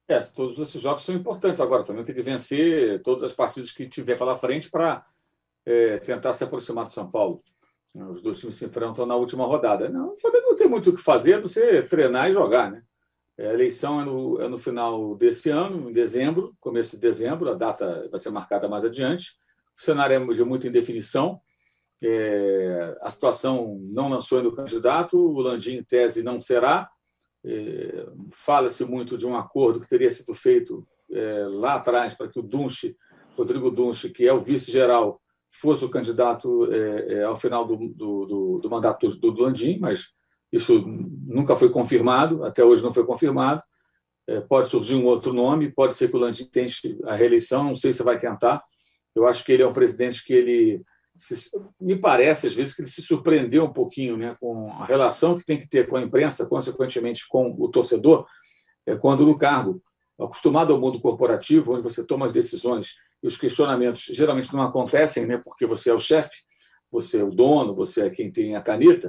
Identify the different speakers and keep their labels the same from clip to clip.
Speaker 1: Todos esses jogos são importantes. Agora, também tem que vencer todas as partidas que tiver pela frente para tentar se aproximar do São Paulo. Os dois times se enfrentam na última rodada. Não, o Flamengo não tem muito o que fazer, a não ser treinar e jogar, né? A eleição é no final desse ano, em dezembro, começo de dezembro, a data vai ser marcada mais adiante. O cenário é de muita indefinição. A situação não lançou ainda o candidato, o Landim, em tese, não será. Fala-se muito de um acordo que teria sido feito lá atrás para que o Rodrigo Dunche, que é o vice-geral, fosse o candidato ao final do mandato do Landim, mas isso nunca foi confirmado, até hoje não foi confirmado. Pode surgir um outro nome, pode ser que o Landim tente a reeleição, não sei se vai tentar. Eu acho que ele é um presidente que me parece, às vezes, que ele se surpreendeu um pouquinho, né, com a relação que tem que ter com a imprensa, consequentemente com o torcedor, quando no cargo. Acostumado ao mundo corporativo, onde você toma as decisões e os questionamentos geralmente não acontecem, né, porque você é o chefe, você é o dono, você é quem tem a caneta.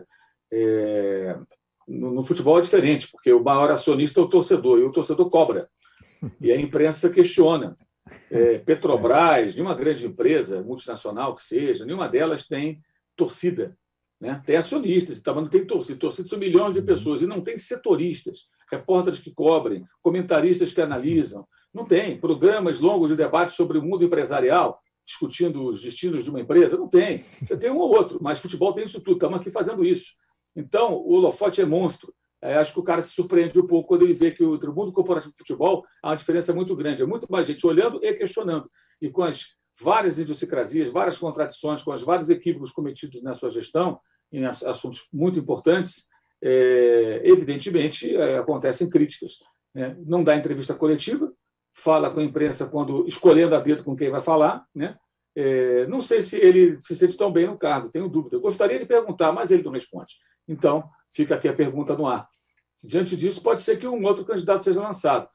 Speaker 1: No futebol é diferente, porque o maior acionista é o torcedor, e o torcedor cobra, e a imprensa questiona. Petrobras, nenhuma grande empresa multinacional que seja, nenhuma delas tem torcida, né? Tem acionistas, mas não tem torcida. Torcida são milhões de pessoas, e não tem setoristas, repórteres que cobrem, comentaristas que analisam. Não tem programas longos de debate sobre o mundo empresarial, discutindo os destinos de uma empresa. Não tem. Você tem um ou outro, mas futebol tem isso tudo. Estamos aqui fazendo isso. Então, o holofote é monstro. Acho que o cara se surpreende um pouco quando ele vê que entre o mundo corporativo e futebol há uma diferença muito grande. É muito mais gente olhando e questionando. E com as várias idiosincrasias, várias contradições, com os vários equívocos cometidos na sua gestão, em assuntos muito importantes, evidentemente, acontecem críticas. Né? Não dá entrevista coletiva, fala com a imprensa quando escolhendo a dedo com quem vai falar. Né? Não sei se ele se sente tão bem no cargo, tenho dúvida. Eu gostaria de perguntar, mas ele não responde. Então, fica aqui a pergunta no ar. Diante disso, pode ser que um outro candidato seja lançado.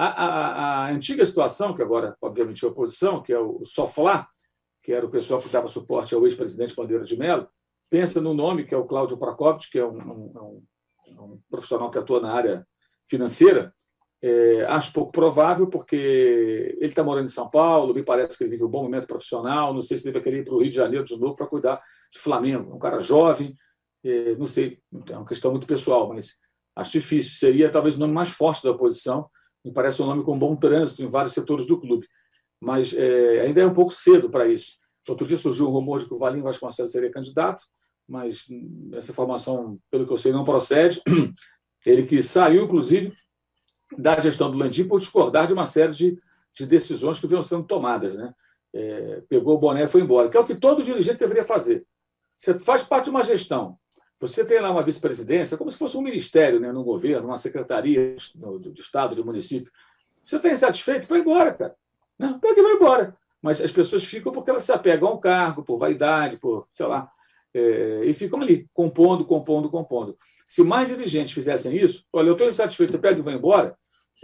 Speaker 1: A antiga situação, que agora, obviamente, é a oposição, que é o Soflá, que era o pessoal que dava suporte ao ex-presidente Bandeira de Mello, pensa no nome, que é o Cláudio Prokopich, que é um profissional que atua na área financeira. Acho pouco provável, porque ele está morando em São Paulo, me parece que ele vive um bom momento profissional, não sei se ele vai querer ir para o Rio de Janeiro de novo para cuidar de Flamengo. Um cara jovem, não sei, é uma questão muito pessoal, mas acho difícil. Seria talvez o nome mais forte da oposição, me parece um nome com bom trânsito em vários setores do clube, mas ainda é um pouco cedo para isso. Outro dia surgiu um rumor de que o Valim Vasconcelos seria candidato, mas essa informação, pelo que eu sei, não procede. Ele que saiu, inclusive, da gestão do Landim por discordar de uma série de decisões que vinham sendo tomadas. Né? Pegou o boné e foi embora, que é o que todo dirigente deveria fazer. Você faz parte de uma gestão, você tem lá uma vice-presidência, como se fosse um ministério, né, no governo, uma secretaria de Estado, de município. Você está insatisfeito? Vai embora, cara. Não, pega e vai embora. Mas as pessoas ficam porque elas se apegam ao cargo, por vaidade, por, sei lá, e ficam ali, compondo. Se mais dirigentes fizessem isso, olha, eu estou insatisfeito, eu pego e vou embora,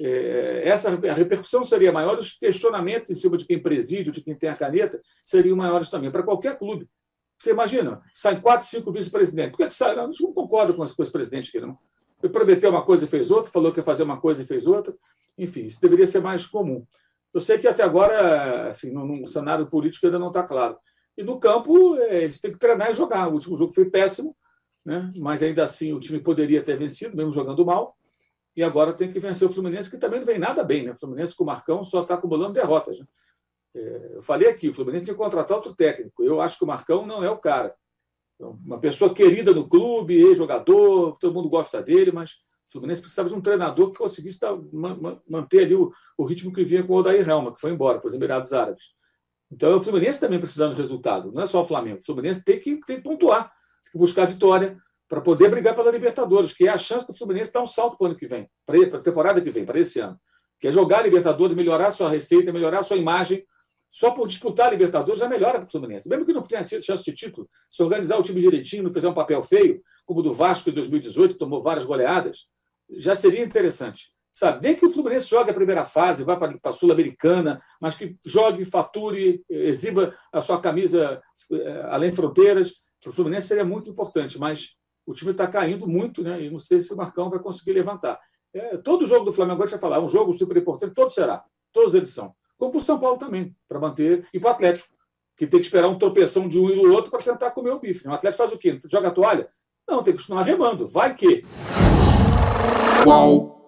Speaker 1: a repercussão seria maior, os questionamentos em cima de quem preside, de quem tem a caneta, seriam maiores também, para qualquer clube. Você imagina, saem 4, 5 vice-presidentes. Por que sai? Não, a gente não concorda com esse presidente aqui, não. Ele prometeu uma coisa e fez outra, falou que ia fazer uma coisa e fez outra. Enfim, isso deveria ser mais comum. Eu sei que até agora, assim, no cenário político ainda não está claro. E no campo, eles têm que treinar e jogar. O último jogo foi péssimo, né? Mas ainda assim o time poderia ter vencido, mesmo jogando mal. E agora tem que vencer o Fluminense, que também não vem nada bem. Né? O Fluminense com o Marcão só está acumulando derrotas. Né? Eu falei aqui, o Fluminense tinha que contratar outro técnico. Eu acho que o Marcão não é o cara. Uma pessoa querida no clube, ex-jogador, todo mundo gosta dele, mas o Fluminense precisava de um treinador que conseguisse manter ali o ritmo que vinha com o Odair Helma, que foi embora para os Emirados Árabes. Então, o Fluminense também precisando de resultado, não é só o Flamengo. O Fluminense tem que pontuar, tem que buscar a vitória para poder brigar pela Libertadores, que é a chance do Fluminense dar um salto para o ano que vem, para a temporada que vem, para esse ano. Que é jogar a Libertadores, melhorar a sua receita, melhorar a sua imagem. Só por disputar a Libertadores já melhora para o Fluminense. Mesmo que não tenha tido chance de título, se organizar o time direitinho, não fizer um papel feio, como o do Vasco em 2018, que tomou várias goleadas, já seria interessante. Sabe? Nem que o Fluminense jogue a primeira fase, vá para a Sul-Americana, mas que jogue, fature, exiba a sua camisa além fronteiras. Para o Fluminense seria muito importante, mas o time está caindo muito, né? E não sei se o Marcão vai conseguir levantar. Todo jogo do Flamengo, a gente vai falar, é um jogo super importante, todo será. Todos eles são. Como para o São Paulo também, para manter. E para o Atlético, que tem que esperar um tropeção de um e do outro para tentar comer o bife. O Atlético faz o quê? Joga a toalha? Não, tem que continuar remando. Vai que.
Speaker 2: Qual?